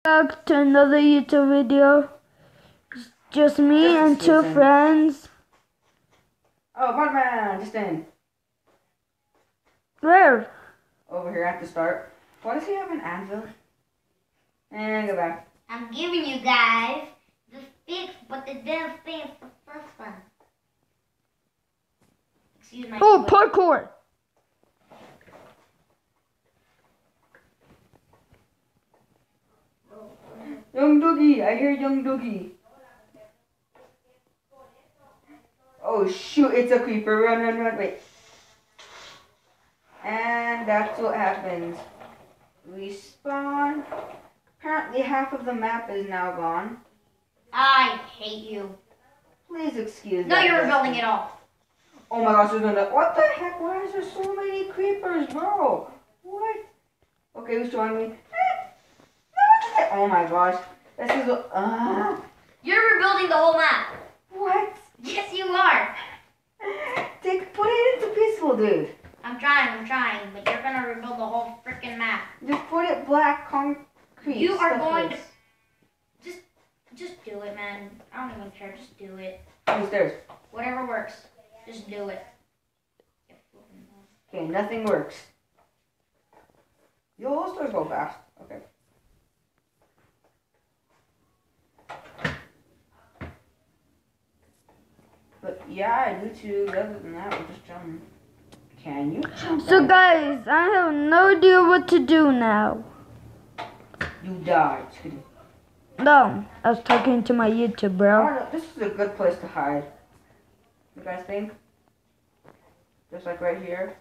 Back to another YouTube video. It's just me and two friends. Oh, Bugman, just in. Where? Over here at the start. Why does he have an anvil? And go back. I'm giving you guys the fix, but the damn fix the first one. Excuse my. Oh, parkour! Young Doogie, I hear Young Doogie. Oh shoot, it's a creeper. Run, run, run, wait. And that's what happens. We spawn. Apparently half of the map is now gone. I hate you. Please excuse me. No, you're rebuilding it all. Oh my gosh, there's another. What the heck? Why is there so many creepers, bro? What? Okay, who's showing me? Oh my gosh. This is You're rebuilding the whole map. what? Yes, you are. Put it into peaceful, dude. I'm trying, but you're gonna rebuild the whole freaking map. Just put it black concrete. You are going stuff to just do it, man. I don't even care. Just do it. is. Stairs. Whatever works. Just do it. Okay, nothing works. Yo, those stairs go fast. Okay. But yeah, I do too. Other than that, we're just jumping. Can you jump? So guys, I have no idea what to do now. You died. Just kidding. No, I was talking to my YouTube, bro. Oh, this is a good place to hide. You guys think? Just like right here?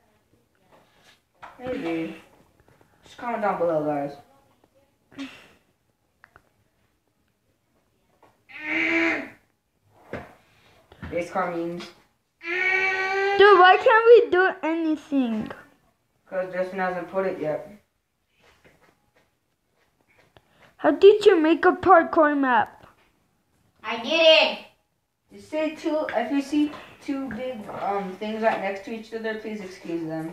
Maybe. Just comment down below, guys. Base car means. Dude, why can't we do anything? Because Justin hasn't put it yet. How did you make a parkour map? I did it. You say two. If you see two big things right next to each other, please excuse them.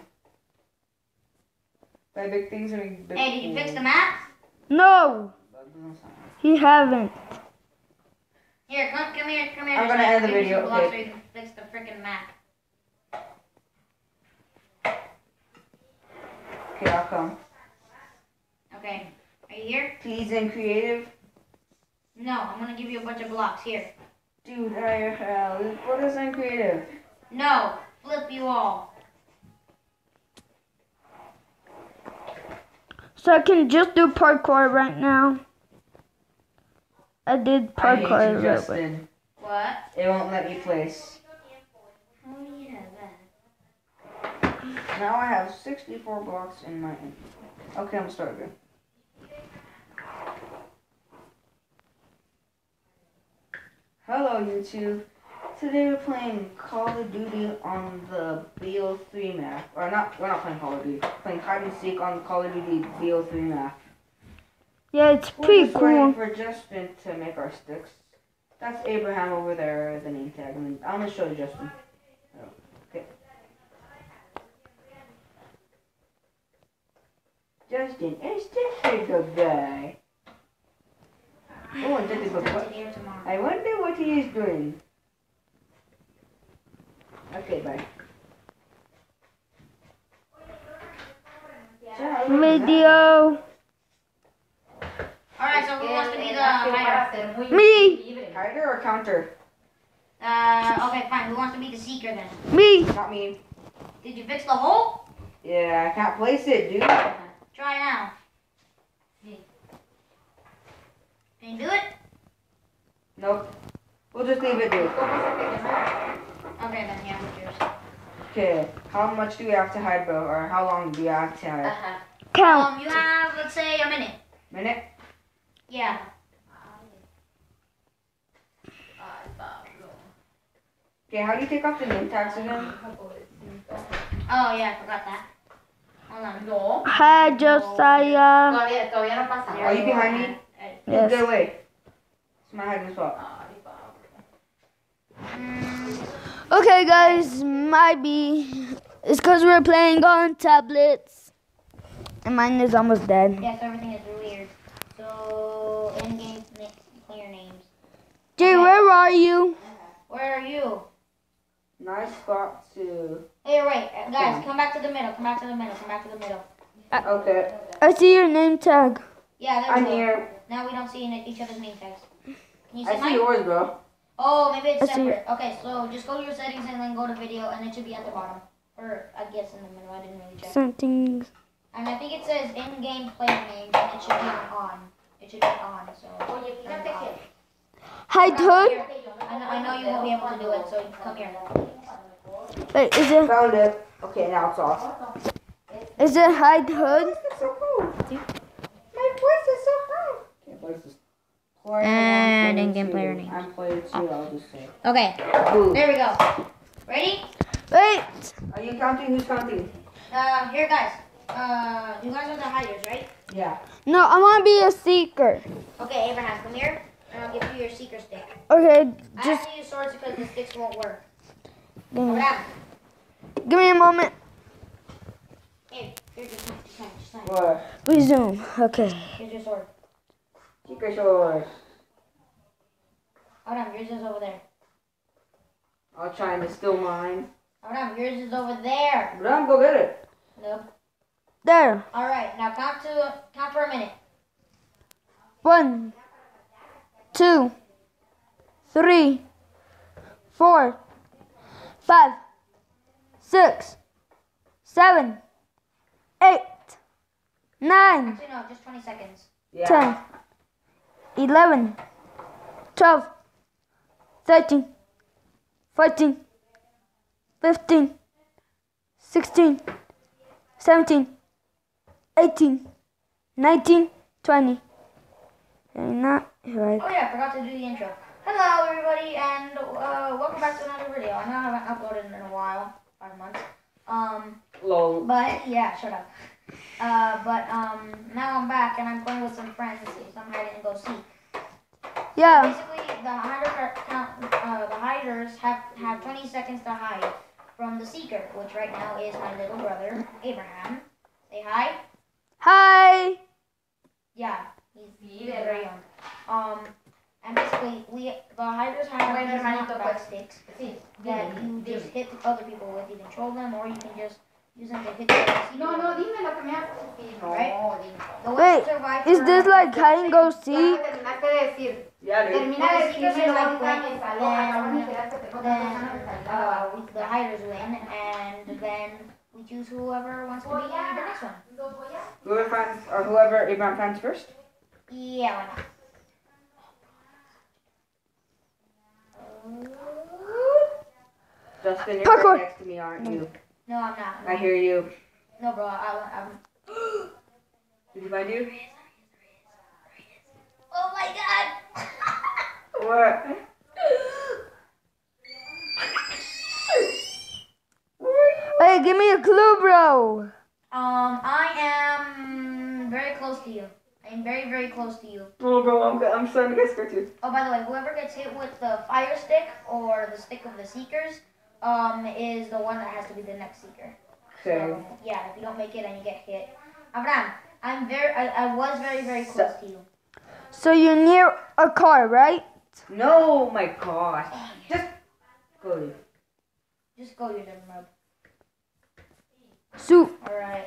By big things, I mean big. Hey, did you fix the map? No, he haven't. Here, come here. I'm gonna end the video, So okay. you can fix the freaking map. Okay, I'll come. Okay. Are you here? Please in creative. No, I'm gonna give you a bunch of blocks. Here. Dude, what is in creative? No, flip you all. So I can just do parkour right now. I did I hate parkour a you, little bit. Justin. What? It won't let me place. Oh yeah, that. Now I have 64 blocks in my. Okay, I'm starting. Hello, YouTube. Today we're playing Call of Duty on the BO3 map. Or not, we're not playing Call of Duty. We're playing hide and seek on Call of Duty BO3 map. Yeah, it's We're pretty just waiting cool. for Justin to make our sticks. That's Abraham over there, the name tag. And I'm gonna show you Justin. Oh, okay. Justin, is this a good guy? Oh, and this is what. Here tomorrow. I wonder what he is doing. Okay, bye. Video. Alright, so who wants to be the hider? Me. Hider or counter? Okay, fine. Who wants to be the seeker then? Me. Not me. Did you fix the hole? Yeah, I can't place it, dude. Try now. Can you do it? Nope. We'll just leave it, dude. Okay, then yeah, what's yours? Okay, how much do we have to hide, bro? Or how long do we have to hide? Count. You have, let's say, a minute. Minute? Yeah. Okay, how do you take off the name tags again? Oh yeah, I forgot that. Hold on. Hi, Josiah. Are you behind me? Yes. Get away. It's my hiding spot. Okay, guys, might be. It's because we're playing on tablets. And mine is almost dead. Yes, everything is weird. So are you? Where are you? Nice spot to. Hey, wait, guys, come back to the middle. Come back to the middle. Come back to the middle. Okay. I see your name tag. Yeah, there we I'm go. here. Now we don't see each other's name tags. Can you see I see mine? yours, bro. Oh, maybe it's I see separate. Okay, so just go to your settings and then go to video, and it should be at the bottom. Or, I guess, in the middle. I didn't really check. Something. And I think it says in-game player names, and it should be on. It should be on, so. turn it on. Hide Come hood. here. I know you won't be able to do it, so come here. Wait, is it? Found it. Okay, now it's off. Is it hide hood? It's so cool. My voice is so high. Okay, voice is. And in-game player name. I'm player 2, I'll just say. Okay, Boom. there we go. Ready? Wait. Are you counting? Who's counting? Here, guys. You guys are the hiders, right? Yeah. No, I want to be a seeker. Okay, Abraham, come here, and I'll give you your seeker stick. Okay, I just have to use swords because the sticks won't work. give me, Abraham, give me a moment. here, just sign. What? Resume. Okay. Here's your sword. Secret yours. Abraham, yours is over there. I'll try and steal mine. Abraham, yours is over there. But I'm go get it. Nope. There. All right, now count for a minute. 1, 2, 3, 4, 5, 6, 7, 8, 9, Actually, no, just 20 seconds. Yeah. 10, 11, 12, 13, 14, 15, 16, 17, 18, 19, 20. And not right. Oh yeah, I forgot to do the intro. Hello everybody, and welcome back to another video. I know I haven't uploaded in a while, 5 months. Lol. But yeah, shut up. Now I'm back and I'm playing with some friends. Some hide and go seek. Yeah. Basically, the hiders have 20 seconds to hide from the seeker, which right now is my little brother Abraham. Say hi. Hi. Yeah, he's very young. And basically, the hiders have these knockback sticks that you just hit other people with. You control them, or you can just use them to hit the seeker. dime lo que me haces. Right? The ones Wait, who survive is for- this like hide and go seek? Terminaste de decir. Yeah, dude. Termina de decirme Like, ahorita me salió. Acaban de quedar que te then the hiders win, and then we choose whoever wants to be the next one. Whoever finds, or whoever Abraham finds first. Yeah, why not? Justin, you're Parkour. right next to me, aren't you? No, I'm not. I hear you. No, bro, I'm. Did he find you? Oh my god! What? Hey, give me a clue, bro. I am very close to you. I'm very, very close to you. Oh, bro, I'm starting to get scared too. Oh, by the way, whoever gets hit with the fire stick or the stick of the seekers, is the one that has to be the next seeker. Okay. So, yeah, if you don't make it and you get hit. Abraham, I was very, very close to you. So you're near a car, right? No, my gosh. Just go leave. Just go, you little nub. Soup. Alright.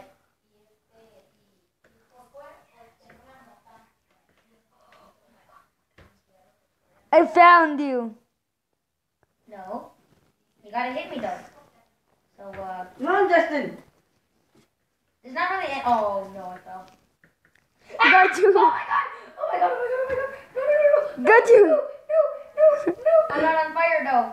I found you. No. You gotta hit me though. So, No, Justin. it's not really. Oh, no, I fell. Got you. Oh my god! Oh my god! Oh my god! Oh my god! No, no, no, no! Got you. I'm not on fire though.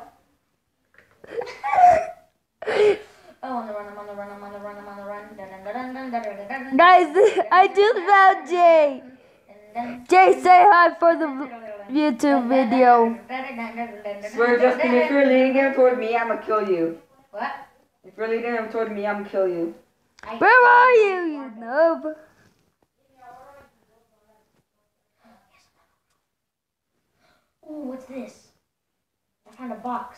Oh, on the run! I'm on the run! I'm on the run! I'm on the run! Dun, dun, dun, dun, dun, dun, dun, dun, dun. Guys, I just found Jay. Jay, say hi for the YouTube video. Swear, Justin, if you're leading him toward me, I'm gonna kill you. What? If you're leading him toward me, I'm gonna kill you. Where are you, you noob? Ooh, what's this? I found a box.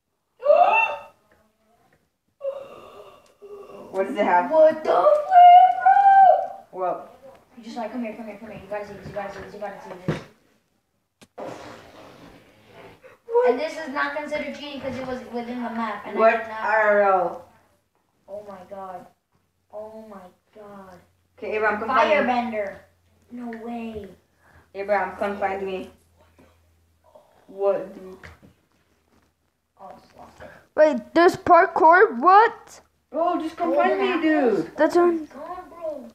What does it have? What the flip, bro? Well, You just like, come here, come here, come here. You gotta see this, you gotta see this, you gotta see this. And this is not considered cheating because it was within the map. And I What did not. RL? Oh my god. Oh my god. Okay, Abraham, come find me. Firebender. No way. Abraham, come find me. What? Oh, just lost it. Wait, there's parkour? What? Oh, just come Golden find me, apples. dude. That's on. God, bro.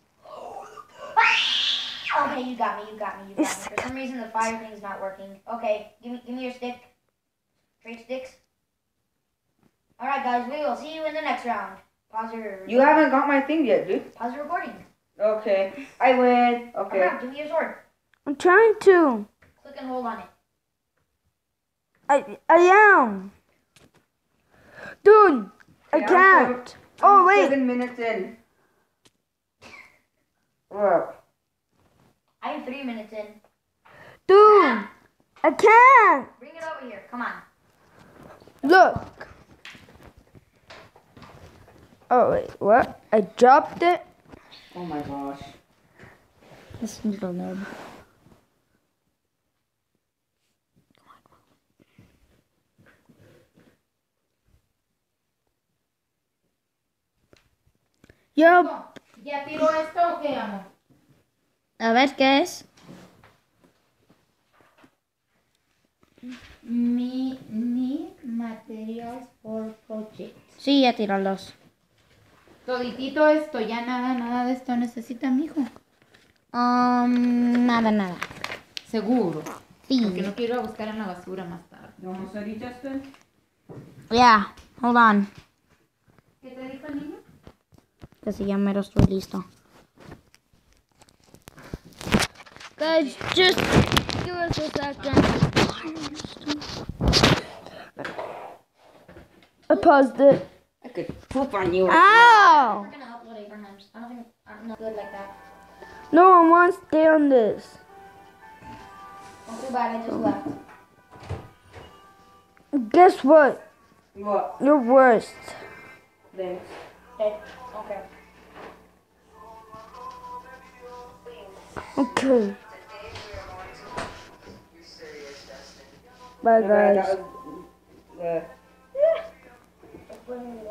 Okay, you got me. For some reason, the fire thing's not working. Okay, give me your stick. Trade sticks. All right, guys, we will see you in the next round. Pause your. You haven't got my thing yet, dude. Pause the recording. Okay, I win. Okay. Alright, give me your sword. I'm trying to. Click and hold on it. I am. Dude, I Yeah, can't. I'm Oh, wait. 7 minutes in. Wow. I'm 3 minutes in. Dude, I can't. Bring it over here. Come on. Look. Oh, wait, what? I dropped it. Oh my gosh. This little nerd. Yo, ¿Ya tiró esto o qué, amor? a ver qué es. Need materials for project. Sí, ya tiró los. Toditito esto, ya nada de esto necesita, mijo. Nada. Seguro. Sí. Porque no quiero ir a buscar en la basura más tarde. You almost ready, Justin? Yeah, hold on. ¿Qué te dijo el niño? Que si ya mero estoy listo. Guys, just give us a second. I paused it. I could poop on you. Ow! We're gonna upload Abraham's. I don't think I'm not good like that. No one wants to stay on this. Not too bad. I just left. Guess what? What? You're worst. Thanks. Okay. Okay. Okay. Bye, Okay, guys. that was,